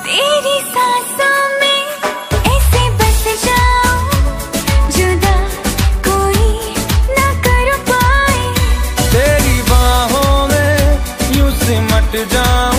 तेरी सांसों में ऐसे बस जाऊं, जुदा कोई ना कर पाए। तेरी बाहों में यूं सिमट जाऊं,